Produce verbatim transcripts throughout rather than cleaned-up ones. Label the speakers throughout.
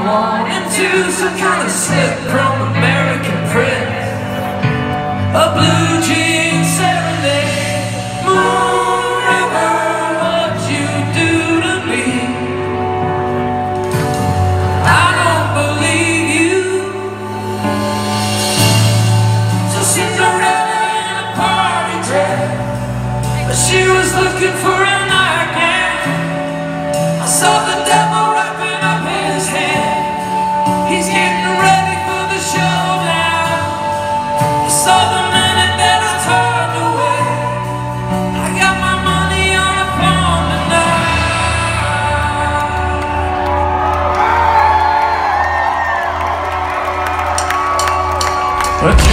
Speaker 1: one and two, some kind of slip from American Prince, a blue jean serenade. Moon River, what you do to me, I don't believe you. So Cinderella in a party dress, but she was looking for a nightgown. I saw the devil wrapping up his hand, he's getting ready for the showdown. I saw the minute that I turned away, I got my money on the pawn tonight. A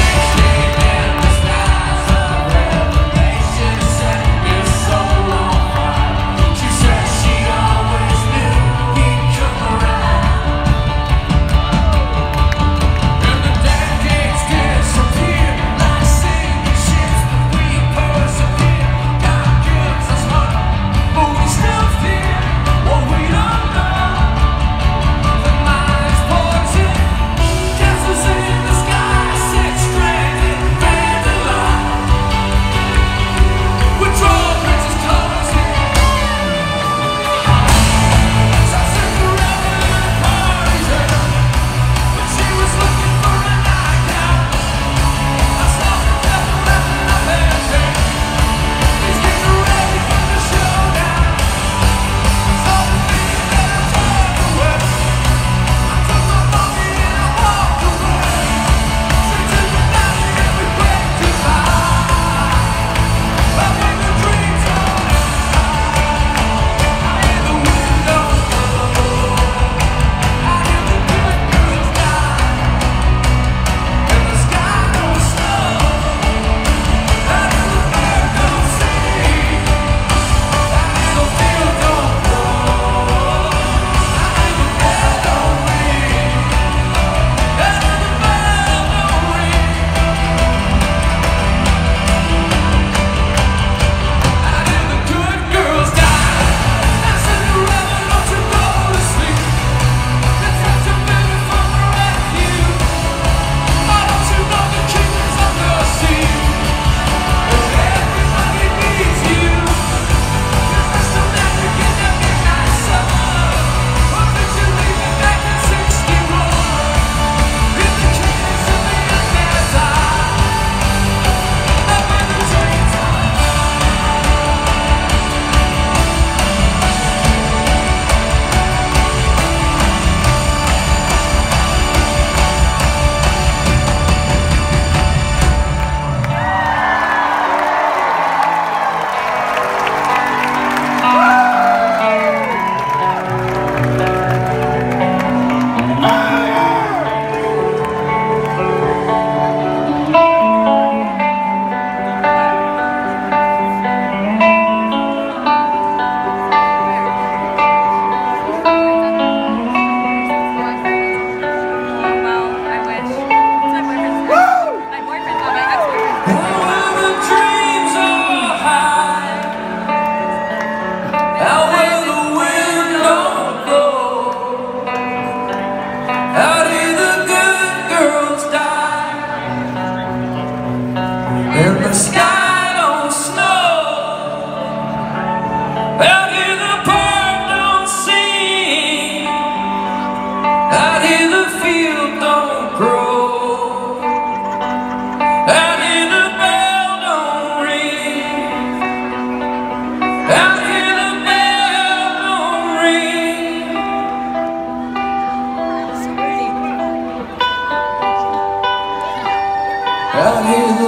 Speaker 1: out here.